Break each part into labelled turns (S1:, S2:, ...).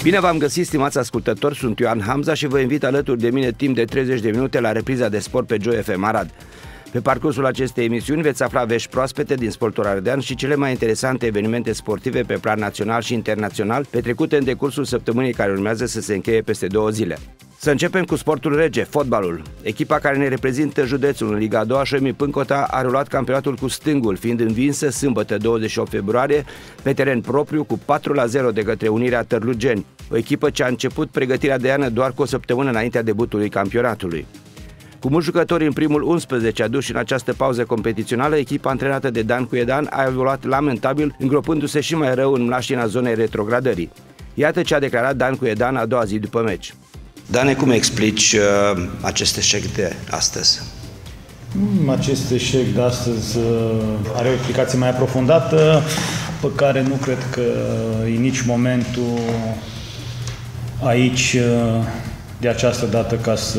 S1: Bine v-am găsit, stimați ascultători, sunt Ioan Hamza și vă invit alături de mine timp de 30 de minute la repriza de sport pe Joy FM Arad. Pe parcursul acestei emisiuni veți afla vești proaspete din sportul ardean și cele mai interesante evenimente sportive pe plan național și internațional, petrecute în decursul săptămânii care urmează să se încheie peste 2 zile. Să începem cu sportul rege, fotbalul. Echipa care ne reprezintă județul în Liga a doua, Șoimi Pâncota, a rulat campionatul cu stângul, fiind învinsă sâmbătă 28 februarie pe teren propriu cu 4-0 de către Unirea Târlugeni, o echipă ce a început pregătirea de ană doar cu o săptămână înaintea debutului campionatului. Cu mulți jucători în primul 11 aduși în această pauză competițională, echipa antrenată de Dan Cuiedan a evoluat lamentabil, îngropându-se și mai rău în mlaștina zonei retrogradării. Iată ce a declarat Dan Cuiedan a doua zi după meci. Dane, cum explici acest eșec de astăzi?
S2: Acest eșec de astăzi are o explicație mai aprofundată, pe care nu cred că e nici momentul aici de această dată ca să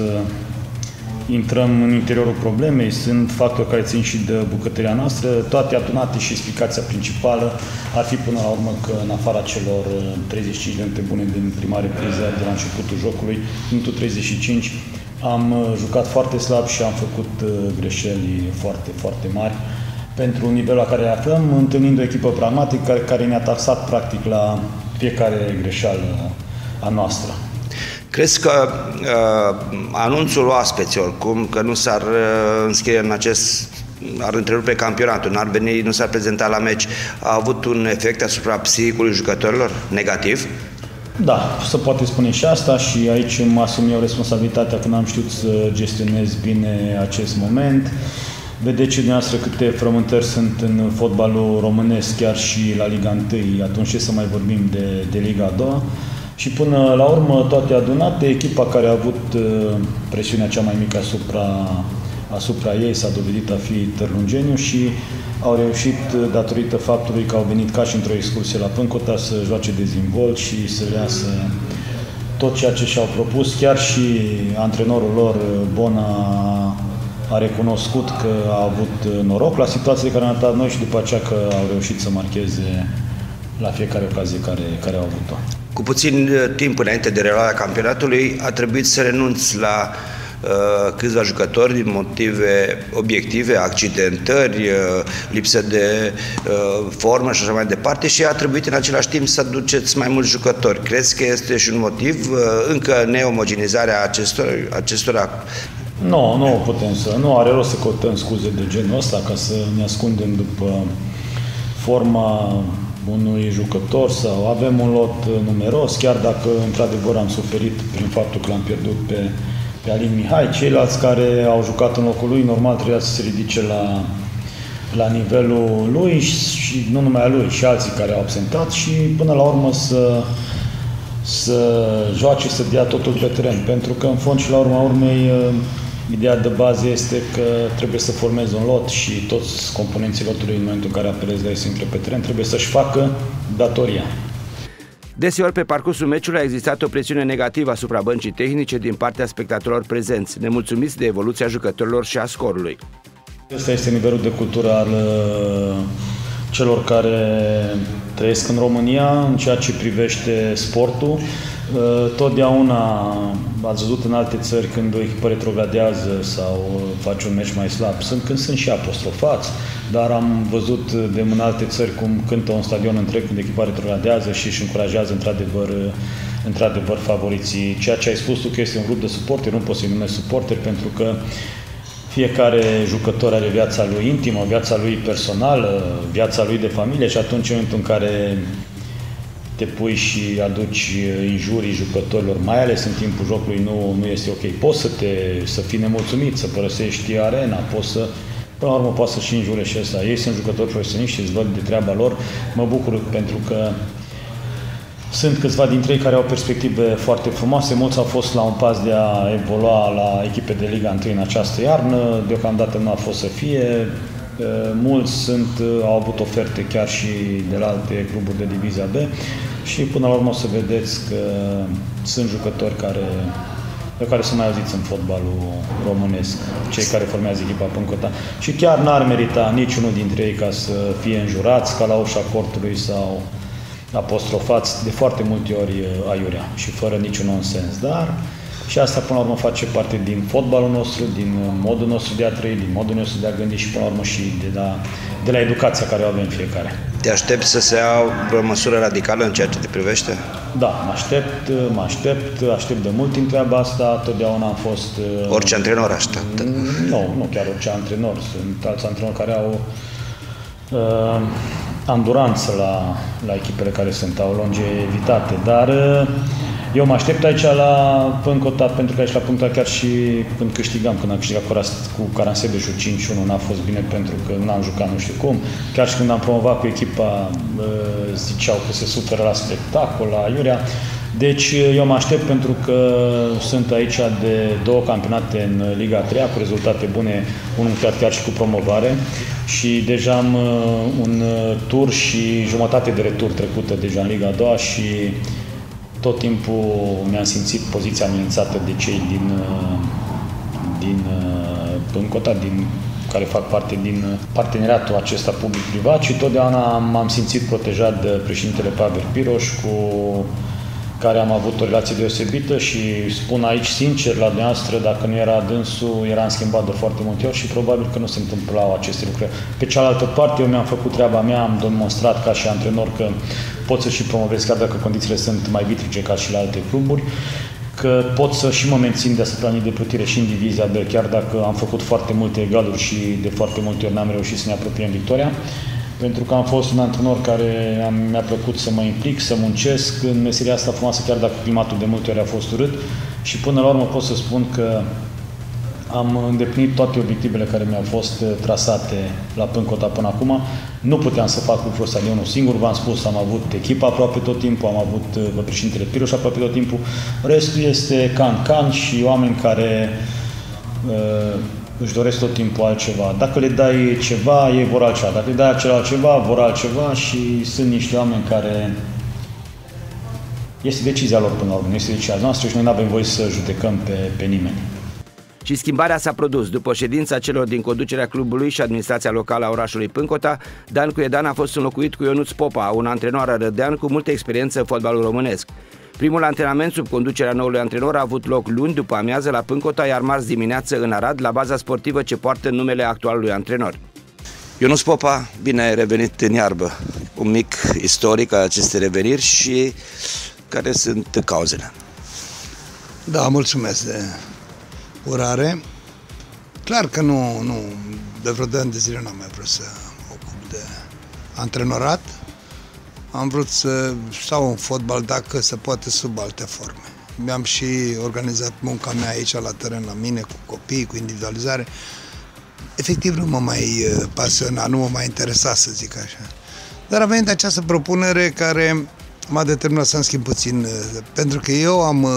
S2: intrăm în interiorul problemei. Sunt factori care țin și de bucătăria noastră, toate adunate, și explicația principală ar fi până la urmă că în afara celor 35 de minute bune din prima repriză de la începutul jocului, minutul 35, am jucat foarte slab și am făcut greșeli foarte, foarte mari pentru nivelul la care ne aflăm, întâlnind o echipă pragmatică care ne-a taxat practic la fiecare greșeală a noastră.
S1: Crezi că anunțul oaspeților, cum că nu s-ar înscrie în acest, ar întrerupe campionatul, n-ar veni, nu s-ar prezenta la meci, a avut un efect asupra psihicului jucătorilor negativ?
S2: Da, se poate spune și asta, și aici îmi asum eu responsabilitatea că n-am știut să gestionez bine acest moment. Vedeți dumneavoastră câte frământări sunt în fotbalul românesc, chiar și la Liga 1, atunci ce să mai vorbim de Liga a doua. Și până la urmă, toate adunate, echipa care a avut presiunea cea mai mică asupra ei s-a dovedit a fi Târlungeniu și au reușit, datorită faptului că au venit ca și într-o excursie la Pâncota, să joace dezinvolt și să iasă tot ceea ce și-au propus. Chiar și antrenorul lor, Bona, a recunoscut că a avut noroc la situațiile care ne-au dat noi și după aceea că au reușit să marcheze la fiecare ocazie care au avut-o.
S1: Cu puțin timp înainte de reluarea campionatului, a trebuit să renunți la câțiva jucători din motive obiective, accidentări, lipsă de formă și așa mai departe, și a trebuit în același timp să aduceți mai mulți jucători. Crezi că este și un motiv, încă neomogenizarea acestora?
S2: Nu putem să, nu are rost să căutăm scuze de genul ăsta ca să ne ascundem după forma unui jucător, sau avem un lot numeros, chiar dacă într-adevăr am suferit prin faptul că l-am pierdut pe Alin Mihai. Ceilalți care au jucat în locul lui, normal trebuia să se ridice la nivelul lui și nu numai a lui, și alții care au absentat, și până la urmă să joace, să dea totul pe teren. Pentru că în fond și la urma urmei ideea de bază este că trebuie să formezi un lot și toți componenții lotului, în momentul în care apelezi la ei să intre pe teren, trebuie să-și facă datoria.
S1: Deseori pe parcursul meciului a existat o presiune negativă asupra băncii tehnice din partea spectatorilor prezenți, nemulțumiți de evoluția jucătorilor și a scorului.
S2: Ăsta este nivelul de cultură al celor care trăiesc în România în ceea ce privește sportul. Totdeauna ați văzut în alte țări când o echipă retrogradează sau face un meci mai slab, când sunt și apostrofați, dar am văzut în alte țări cum cântă un stadion întreg când echipa retrogradează și își încurajează într-adevăr favoriții. Ceea ce ai spus tu că este un grup de suporteri, nu poți să-i numești suporteri, pentru că fiecare jucător are viața lui intimă, viața lui personală, viața lui de familie, și atunci în momentul în care te pui și aduci injurii jucătorilor, mai ales în timpul jocului, nu este ok. Poți să fii nemulțumit, să părăsești arena, până la urmă poți să și înjurești și ăsta. Ei sunt jucători profesioniști și îți văd de treaba lor. Mă bucur pentru că sunt câțiva dintre ei care au perspective foarte frumoase. Mulți au fost la un pas de a evolua la echipe de Liga 1 în această iarnă. Deocamdată nu a fost să fie. Mulți au avut oferte chiar și de la alte cluburi de Divizia B și până la urmă o să vedeți că sunt jucători pe care sunt mai auziți în fotbalul românesc, cei care formează echipa Pâncota. Și chiar n-ar merita niciunul dintre ei ca să fie înjurați ca la ușa cortului sau apostrofați de foarte multe ori aiurea și fără niciun nonsens, dar și asta până la urmă face parte din fotbalul nostru, din modul nostru de a trăi, din modul nostru de a gândi și până la urmă și de la educația care o avem fiecare.
S1: Te aștepți să se ia o măsură radicală în ceea ce te privește?
S2: Da, mă aștept de mult timp treaba asta, totdeauna am fost...
S1: Orice antrenor așteaptă.
S2: Nu chiar orice antrenor, sunt alți antrenori care au anduranță la echipele care au longevitate, dar eu mă aștept aici la Pâncota, pentru că aici la Pâncota chiar și când am câștigat cu Caransebeșul 5-1, n-a fost bine pentru că n-am jucat nu știu cum, chiar și când am promovat cu echipa ziceau că se suferă la spectacol, la aiurea. Deci eu mă aștept pentru că sunt aici de 2 campionate în Liga 3 cu rezultate bune, unul chiar și cu promovare și deja am un tur și jumătate de retur trecută deja în Liga 2 și tot timpul mi-am simțit poziția amenințată de cei din Pâncota, care fac parte din parteneriatul acesta public-privat și totdeauna m-am simțit protejat de președintele Pavel Piroș, cu care am avut o relație deosebită și spun aici sincer la dumneavoastră, dacă nu era dânsul, eram schimbat de foarte multe ori și probabil că nu se întâmplau aceste lucruri. Pe cealaltă parte, eu mi-am făcut treaba mea, am demonstrat ca și antrenor că pot să și promovez, chiar dacă condițiile sunt mai vitrice ca și la alte cluburi, că pot să și mă mențin deasupra linii de plutire și în divizia B, chiar dacă am făcut foarte multe egaluri și de foarte multe ori n-am reușit să ne apropiem victoria. Pentru că am fost un antrenor care mi-a plăcut să mă implic, să muncesc în meseria asta frumoasă, chiar dacă climatul de multe ori a fost urât. Și până la urmă pot să spun că am îndeplinit toate obiectivele care mi-au fost trasate la Pâncota până acum. Nu puteam să fac lucrul ăsta de unul singur, v-am spus, am avut echipa aproape tot timpul, am avut președintele Piroș aproape tot timpul. Restul este can și oameni care își doresc tot timpul altceva. Dacă le dai ceva, ei vor altceva. Dacă le dai altceva, vor altceva și sunt niște oameni care... Este decizia lor până la urmă, este decizia noastră și noi nu avem voie să judecăm pe nimeni.
S1: Și schimbarea s-a produs. După ședința celor din conducerea clubului și administrația locală a orașului Pâncota, Dan Cuiedan a fost înlocuit cu Ionuț Popa, un antrenor arădean cu multă experiență în fotbalul românesc. Primul antrenament sub conducerea noului antrenor a avut loc luni după amiază la Pâncota, iar marți dimineață în Arad, la baza sportivă ce poartă numele actualului antrenor. Ionuț Popa, bine ai revenit în iarbă. Un mic istoric al acestei reveniri și care sunt cauzele.
S3: Da, mulțumesc de urare. Clar că nu de vreo 2 ani de zile nu am mai vrut să mă ocup de antrenorat. Am vrut să stau în fotbal, dacă se poate, sub alte forme. Mi-am și organizat munca mea aici la teren, la mine, cu copii, cu individualizare. Efectiv nu mă mai pasiona, nu mă mai interesa, să zic așa. Dar a venit această propunere care m-a determinat să-mi schimb puțin, pentru că eu am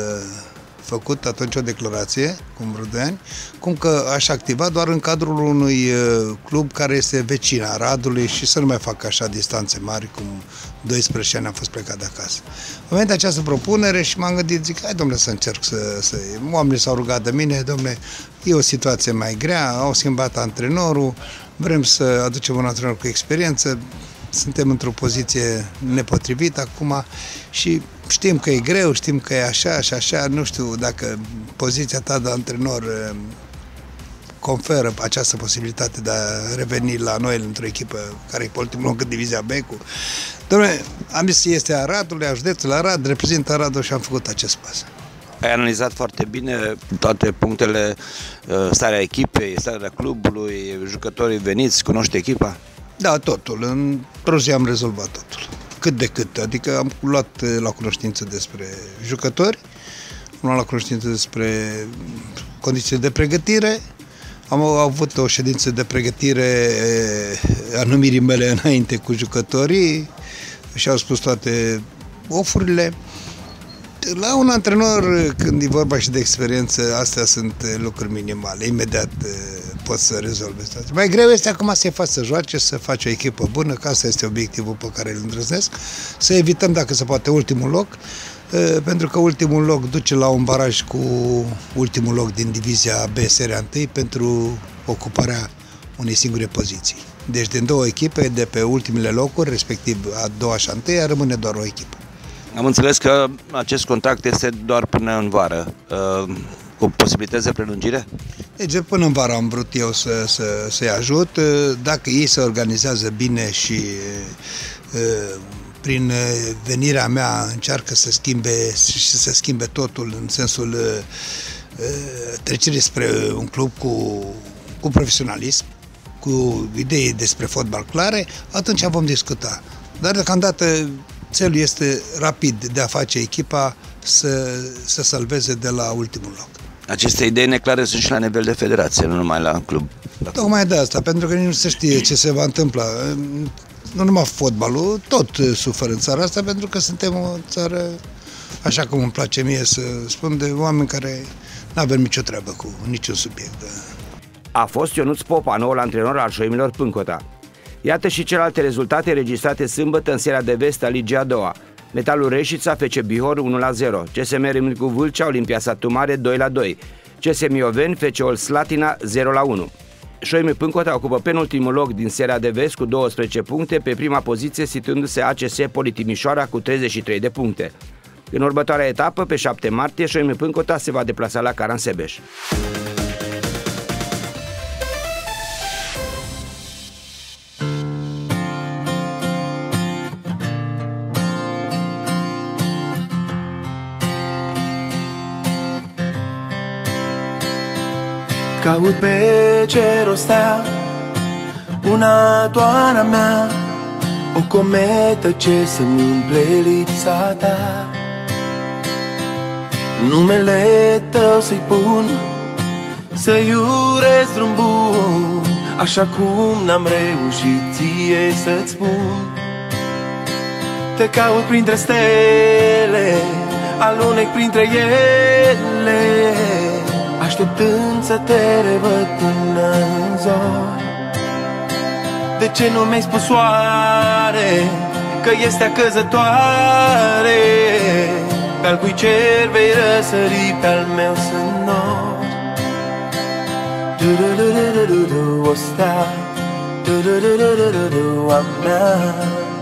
S3: făcut atunci o declarație, cum vreo 2 ani, cum că aș activa doar în cadrul unui club care este vecin a Aradului și să nu mai fac așa distanțe mari, cum 12 ani am fost plecat de acasă. Am venit această propunere și m-am gândit, zic, hai domnule să încerc să... Oamenii s-au rugat de mine, domnule, e o situație mai grea, au schimbat antrenorul, vrem să aducem un antrenor cu experiență, suntem într-o poziție nepotrivită acum și știm că e greu, știm că e așa și așa, nu știu dacă poziția ta de antrenor conferă această posibilitate de a reveni la noi într-o echipă care e pe ultimul loc în divizia B cu... Dom'le, am zis, este Aradul, județul Arad, reprezintă Aradul și am făcut acest pas.
S1: Ai analizat foarte bine toate punctele, starea echipei, starea clubului, jucătorii veniți, cunoști echipa?
S3: Da, totul. Într-o zi am rezolvat totul. Cât de cât. Adică am luat la cunoștință despre jucători, am luat la cunoștință despre condițiile de pregătire, am avut o ședință de pregătire a numirii mele înainte cu jucătorii și au spus toate ofurile. La un antrenor, când e vorba și de experiență, astea sunt lucruri minimale. Imediat poți să rezolvi asta. Mai greu este acum să-i faci să joace, să faci o echipă bună, că asta este obiectivul pe care îl îndrăznesc. Să evităm, dacă se poate, ultimul loc, pentru că ultimul loc duce la un baraj cu ultimul loc din divizia B, seria 1, pentru ocuparea unei singure poziții. Deci din 2 echipe, de pe ultimele locuri, respectiv a 2-a și a 1-a, rămâne doar o echipă.
S1: Am înțeles că acest contract este doar până în vară, cu posibilități de prelungire?
S3: Deci până în vară am vrut eu să-i ajut. Dacă ei se organizează bine și prin venirea mea încearcă să schimbe totul în sensul trecerii spre un club cu profesionalism, cu idei despre fotbal clare, atunci vom discuta. Dar deocamdată țelul este rapid de a face echipa să salveze de la ultimul loc.
S1: Aceste idei neclare sunt și la nivel de federație, nu numai la club.
S3: Tocmai de asta, pentru că nici nu se știe ce se va întâmpla. Nu numai fotbalul, tot suferă în țara asta, pentru că suntem o țară, așa cum îmi place mie să spun, de oameni care nu avem nicio treabă cu niciun subiect.
S1: A fost Ionuț Popa, noul antrenor al Șoimilor Pâncota. Iată și celelalte rezultate registrate sâmbătă în seria de vest a Ligii a doua. Metalul Reșița, FC Bihor 1-0, CSM Râmnicu Vâlcea, Olimpia Satu Mare 2-2, CSM Ioveni, FC Olt Slatina 0-1. Șoimii Pâncota ocupă penultimul loc din seria de vest cu 12 puncte, pe prima poziție situându-se ACS Poli Timișoara cu 33 de puncte. În următoarea etapă, pe 7 martie, Șoimii Pâncota se va deplasa la Caransebeș.
S4: Caut pe cer o stea, una doar a mea, o cometă ce să-mi umple lipsa ta. Numele tău să-i pun, să-i urez drum bun, așa cum n-am reușit ție să-ți spun. Te caut printre stele, alunec printre ele, așteptând să te revăd până în zori. De ce nu mi-ai spus oare că este acăzătoare? Pe-al cui cer vei răsări, pe-al meu sunt nori. Du-du-du-du-du-du, o stea, du-du-du-du-du-du, a mea.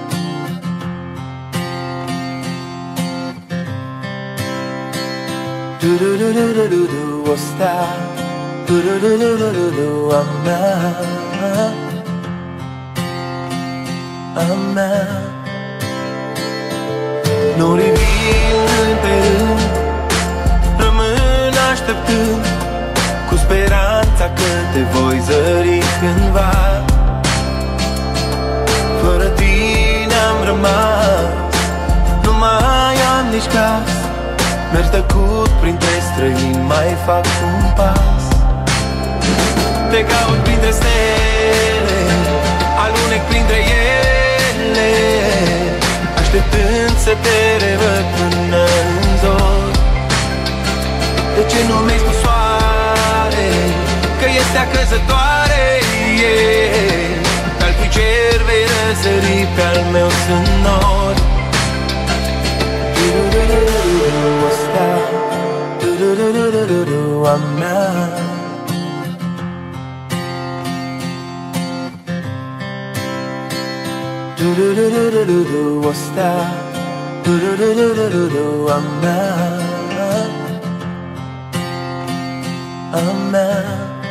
S4: Du-du-du-du-du-du, o stea, du-du-du-du-du-du, a mea, a mea. Norii vin pe rând, rămân așteptând, cu speranța că te voi zări cândva. Fără tine am rămas, nu mai am nici caz, merg tăcut printre străini, mai fac un pas. Te caut printre stele, alunec printre ele, așteptând să te revăd până în zori. De ce nu mi-ai spus soare că este acăzătoare? Pe-al cui cer vei răsări, pe-al meu sunt nori. O stea, du-du-du-du-du-du, a mea. Du-du-du-du-du-du, o stea, du-du-du-du-du-du, a mea, a mea.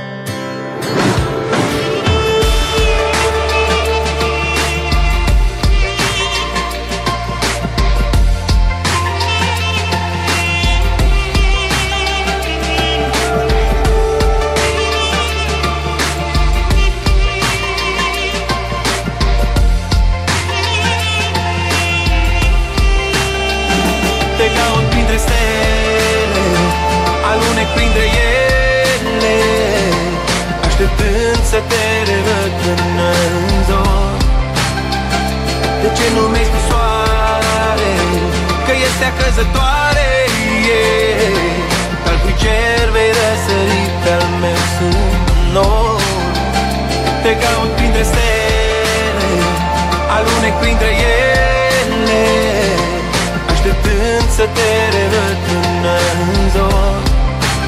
S4: Să te revăd până în zori. De ce nu mi-ai spus soare că este acăzătoare? Pe-al cui cer vei răsări, pe-al meu sunt nori. Te caut printre stele, alunec printre ele, așteptând să te revăd până în zori.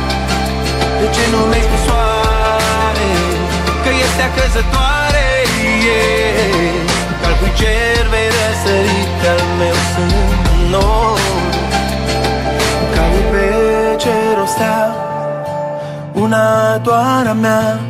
S4: De ce nu mi-ai spus soare că este acăzătoare? ieri, că al cui cer vei răsărit al meu sunt nor, ca pe cer o stea, una doar a mea.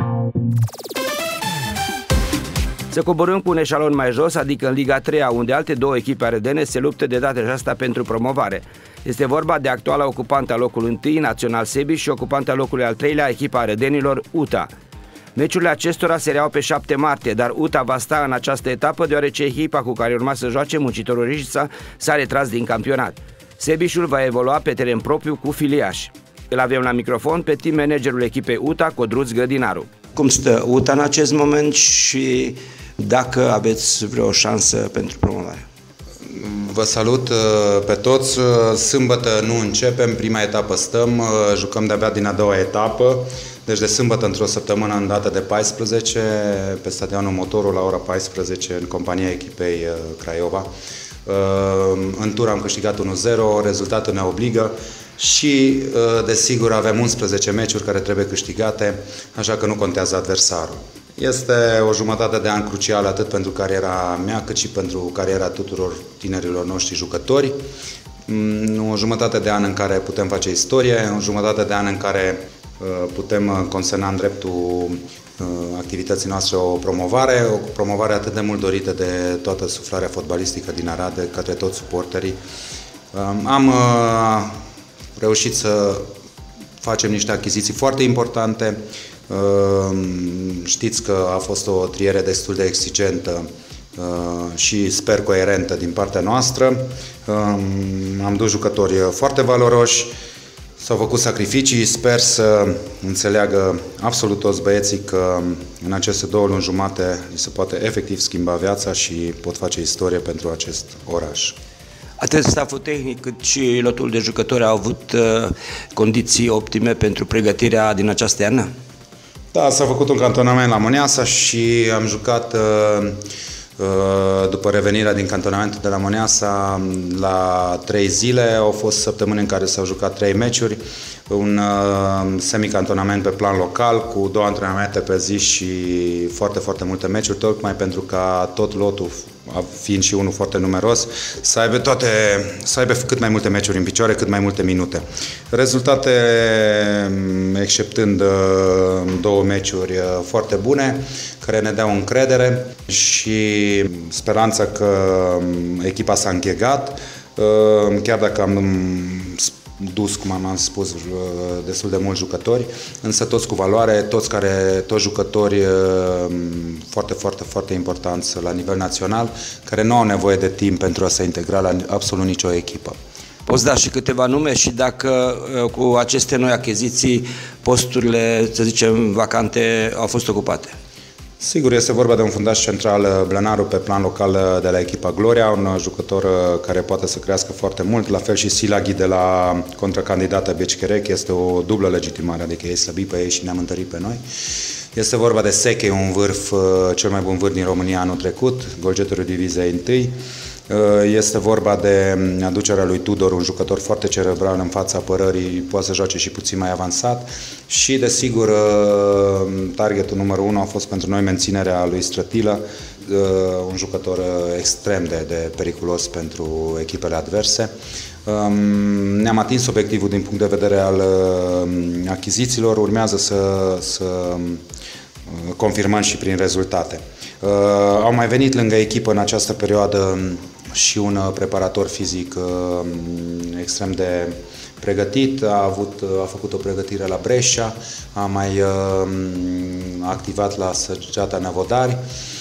S1: Să coborâm cu un eșalon mai jos, adică în Liga 3-a, unde alte două echipe aredene se luptă de data aceasta pentru promovare. Este vorba de actuala ocupantă a locului 1, Național Sebiș, și ocupanta locului al 3-lea, echipa aredenilor, UTA. Meciurile acestora se reau pe 7 martie, dar UTA va sta în această etapă deoarece echipa cu care urma să joace, Muncitorul Rejița, s-a retras din campionat. Sebișul va evolua pe teren propriu cu filiași. Îl avem la microfon pe team managerul echipei UTA, Codruț Grădinaru. Cum stă UTA în acest moment și dacă aveți vreo șansă pentru promovare?
S5: Vă salut pe toți. Sâmbătă nu începem, prima etapă stăm, jucăm de-abia din a doua etapă. Deci de sâmbătă într-o săptămână, în data de 14, pe stadionul Motorul la ora 14, în compania echipei Craiova. În tur am câștigat 1-0, rezultatul ne obligă și, desigur, avem 11 meciuri care trebuie câștigate, așa că nu contează adversarul. Este o jumătate de an crucială atât pentru cariera mea, cât și pentru cariera tuturor tinerilor noștri jucători. O jumătate de an în care putem face istorie, o jumătate de an în care putem consemna în dreptul activității noastre o promovare atât de mult dorită de toată suflarea fotbalistică din Arad, de către toți suporterii. Am reușit să facem niște achiziții foarte importante. Știți că a fost o triere destul de exigentă și sper coerentă din partea noastră. Am dus jucători foarte valoroși, s-au făcut sacrificii, sper să înțeleagă absolut toți băieții că în aceste 2 luni jumate se poate efectiv schimba viața și pot face istorie pentru acest oraș.
S1: Atât stafful tehnic cât și lotul de jucători au avut condiții optime pentru pregătirea din această iarnă?
S5: Da, s-a făcut un cantonament la Moneasa și am jucat după revenirea din cantonamentul de la Moneasa la 3 zile. Au fost săptămâni în care s-au jucat 3 meciuri, un semicantonament pe plan local cu 2 antrenamente pe zi și foarte, foarte multe meciuri, tocmai pentru ca tot lotul, fiind și unul foarte numeros, să aibă cât mai multe meciuri în picioare, cât mai multe minute. Rezultate exceptând 2 meciuri foarte bune, care ne dau încredere și speranța că echipa s-a închegat, chiar dacă am dus, cum am spus, destul de mulți jucători, însă toți cu valoare, toți jucători foarte, foarte, foarte importanți la nivel național, care nu au nevoie de timp pentru a se integra la absolut nicio echipă.
S1: Poți da și câteva nume și dacă cu aceste noi achiziții posturile, să zicem, vacante au fost ocupate?
S5: Sigur, este vorba de un fundaș central, Blănaru, pe plan local de la echipa Gloria, un jucător care poate să crească foarte mult, la fel și Silaghi de la contracandidata Becicherec, este o dublă legitimare, adică ei slăbit pe ei și ne-am întărit pe noi. Este vorba de Seche, un vârf, cel mai bun vârf din România anul trecut, golgetorul divizei 1. Este vorba de aducerea lui Tudor, un jucător foarte cerebral în fața apărării, poate să joace și puțin mai avansat și, desigur, targetul numărul 1 a fost pentru noi menținerea lui Strătilă, un jucător extrem de periculos pentru echipele adverse. Ne-am atins obiectivul din punct de vedere al achizițiilor, urmează să confirmăm și prin rezultate. Au mai venit lângă echipă în această perioadă și un preparator fizic extrem de pregătit, a făcut o pregătire la Brescia, a mai activat la Săgeata Năvodari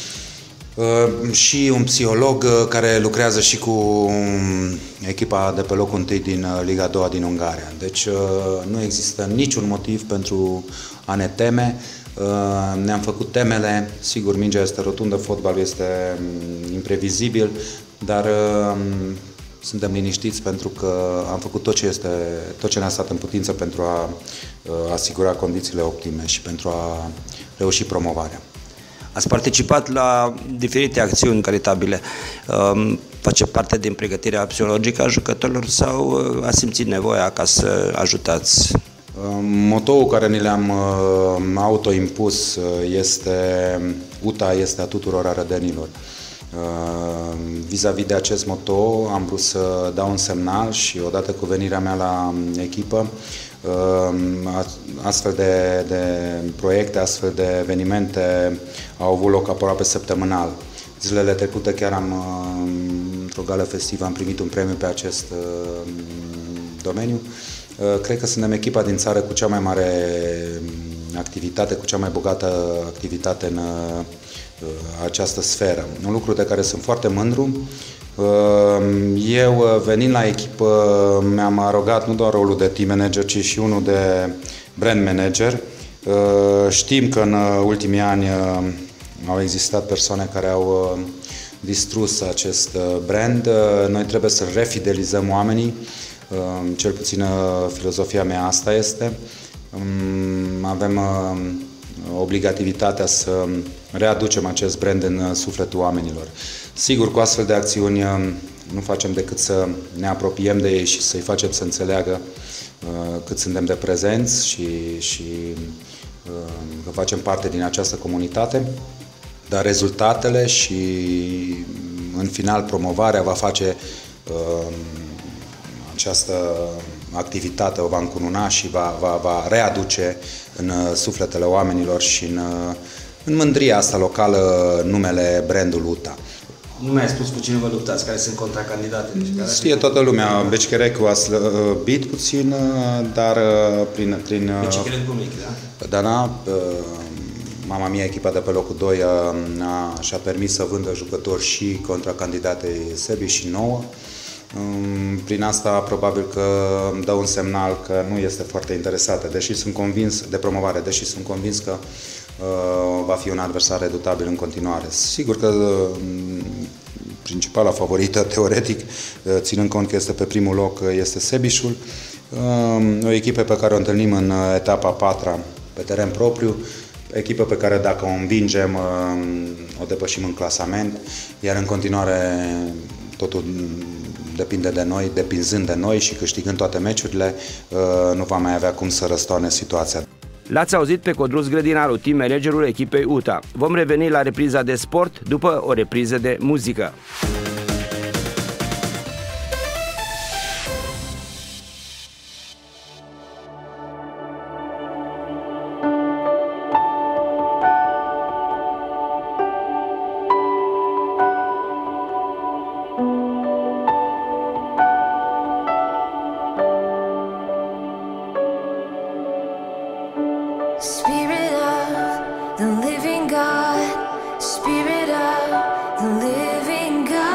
S5: și un psiholog care lucrează și cu echipa de pe locul 1 din Liga 2 din Ungaria. Deci nu există niciun motiv pentru a ne teme. Ne-am făcut temele, sigur, mingea este rotundă, fotbalul este imprevizibil, dar suntem liniștiți pentru că am făcut tot ce ne-a stat în putință pentru a asigura condițiile optime și pentru a reuși promovarea.
S1: Ați participat la diferite acțiuni caritabile. Face parte din pregătirea psihologică a jucătorilor sau ați simțit nevoia ca să ajutați?
S5: Motoul care ni le-am autoimpus este UTA este a tuturor arădenilor. Vis-a-vis de acest moto am vrut să dau un semnal și odată cu venirea mea la echipă, astfel de proiecte, astfel de evenimente au avut loc aproape săptămânal. Zilele trecute chiar într-o gală festivă am primit un premiu pe acest domeniu. Cred că suntem echipa din țară cu cea mai mare activitate, cu cea mai bogată activitate în această sferă. Un lucru de care sunt foarte mândru. Eu, venind la echipă, mi-am arogat nu doar rolul de team manager, ci și unul de brand manager. Știm că în ultimii ani au existat persoane care au distrus acest brand. Noi trebuie să refidelizăm oamenii, cel puțin filozofia mea asta este. Avem obligativitatea să readucem acest brand în sufletul oamenilor. Sigur, cu astfel de acțiuni nu facem decât să ne apropiem de ei și să-i facem să înțeleagă cât suntem de prezenți și că facem parte din această comunitate, dar rezultatele și, în final, promovarea va face această activitate, o va încununa și va readuce în sufletele oamenilor și în mândria asta locală numele brandul UTA.
S1: Nu mi-ai spus cu cine vă luptați, care sunt contracandidate?
S5: Știe toată lumea, Becicherecu a slăbit puțin, dar prin
S1: Becicherecu mic, da?
S5: Dana, mama mea, echipa de pe locul 2, și-a permis să vândă jucători și contra candidatei Sebi și nouă. Prin asta probabil că îmi dă un semnal că nu este foarte interesată, deși sunt convins de promovare, deși sunt convins că va fi un adversar redutabil în continuare. Sigur că principala favorită, teoretic, ținând cont că este pe primul loc, este Sebișul, o echipă pe care o întâlnim în etapa 4-a pe teren propriu, echipă pe care dacă o învingem o depășim în clasament, iar în continuare totul depinde de noi, depinzând de noi și câștigând toate meciurile, nu va mai avea cum să răstoarne situația.
S1: L-ați auzit pe Codruț Grădinaru, team managerul echipei UTA. Vom reveni la repriza de sport după o repriză de muzică.
S6: Spirit of the living God, Spirit of the living God.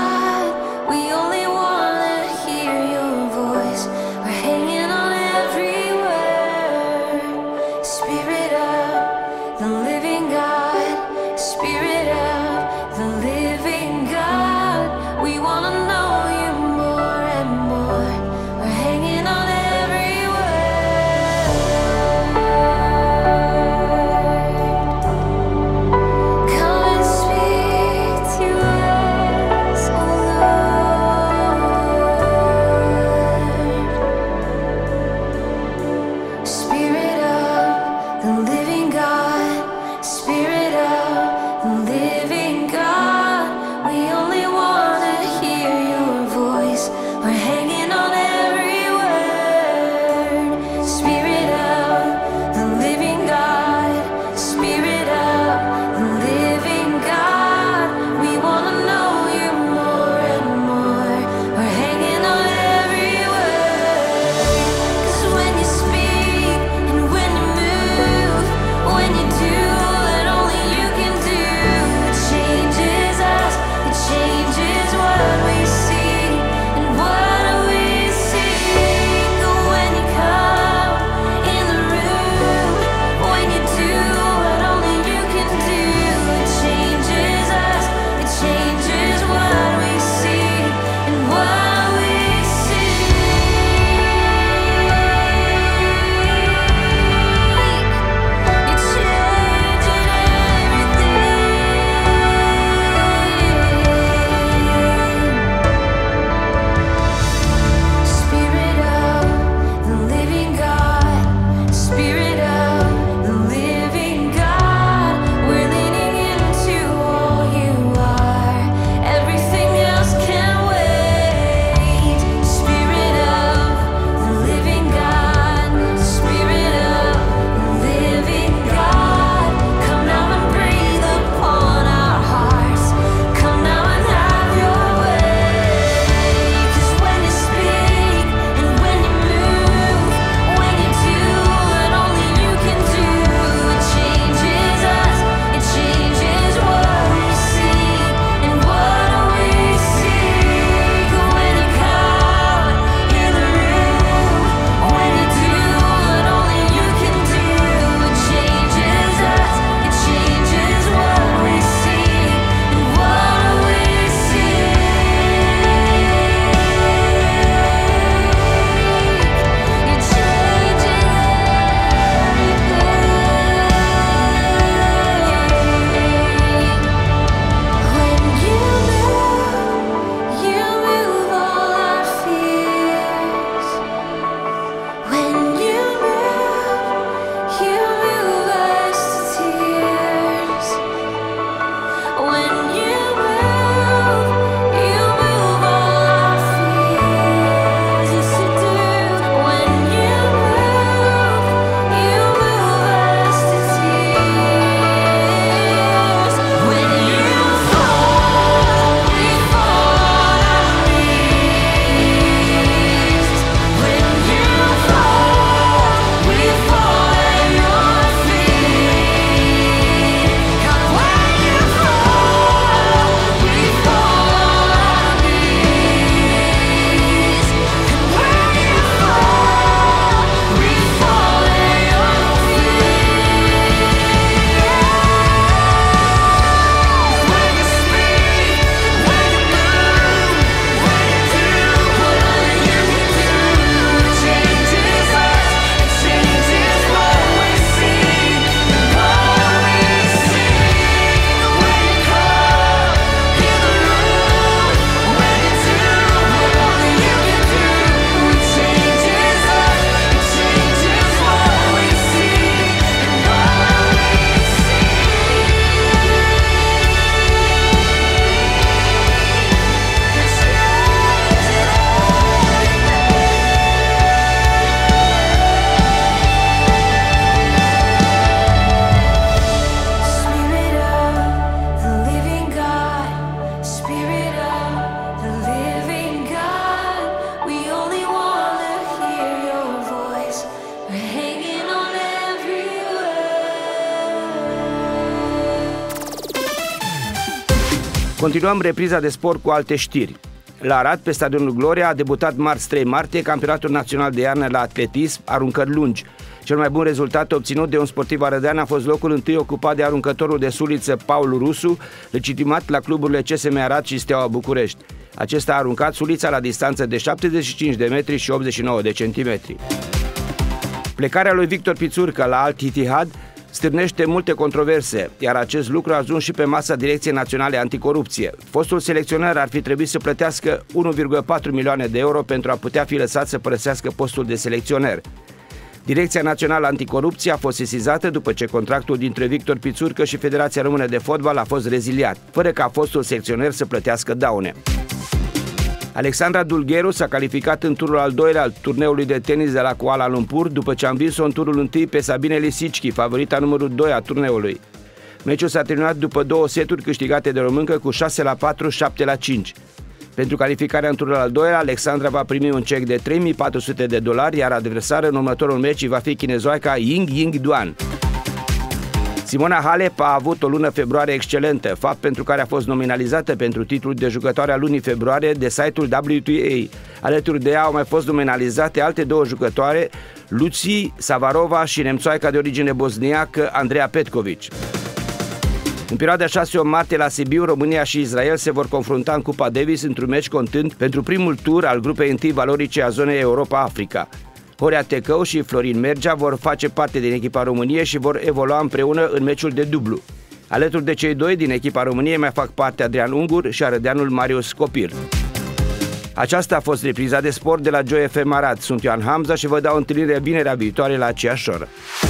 S1: Continuăm repriza de sport cu alte știri. La Arad, pe stadionul Gloria, a debutat marți 3 martie campionatul național de iarnă la atletism, aruncări lungi. Cel mai bun rezultat obținut de un sportiv arădean a fost locul întâi ocupat de aruncătorul de suliță Paul Rusu, legitimat la cluburile CSM Arad și Steaua București. Acesta a aruncat sulița la distanță de 75 de metri și 89 de centimetri. Plecarea lui Victor Pițurcă la Al Ittihad stârnește multe controverse, iar acest lucru a ajuns și pe masa Direcției Naționale Anticorupție. Fostul selecționer ar fi trebuit să plătească 1,4 milioane de euro pentru a putea fi lăsat să părăsească postul de selecționer. Direcția Națională Anticorupție a fost sesizată după ce contractul dintre Victor Pițurcă și Federația Română de Fotbal a fost reziliat, fără ca fostul selecționer să plătească daune. Alexandra Dulgheru s-a calificat în turul al doilea al turneului de tenis de la Kuala Lumpur după ce a învins-o în turul întâi pe Sabine Lisicki, favorita numărul 2 a turneului. Meciul s-a terminat după 2 seturi câștigate de româncă cu 6-4, 7-5. Pentru calificarea în turul al doilea, Alexandra va primi un cec de $3.400, iar adversară în următorul meci va fi chinezoaica Ying Duan. Simona Halep a avut o lună februarie excelentă, fapt pentru care a fost nominalizată pentru titlul de jucătoare a lunii februarie de site-ul WTA. Alături de ea au mai fost nominalizate alte 2 jucătoare, Lucie Savarova și nemțoaica de origine bosniacă Andrea Petkovic. În perioada 6-8 martie la Sibiu, România și Israel se vor confrunta în Cupa Davis într-un meci contând pentru primul tur al grupei întâi valorice a zonei Europa-Africa. Horea Tecău și Florin Mergea vor face parte din echipa României și vor evolua împreună în meciul de dublu. Alături de cei 2 din echipa României mai fac parte Adrian Ungur și arădeanul Marius Copil. Aceasta a fost repriza de sport de la Joy FM Arad. Sunt Ioan Hamza și vă dau întâlnire vinerea viitoare la aceeași oră.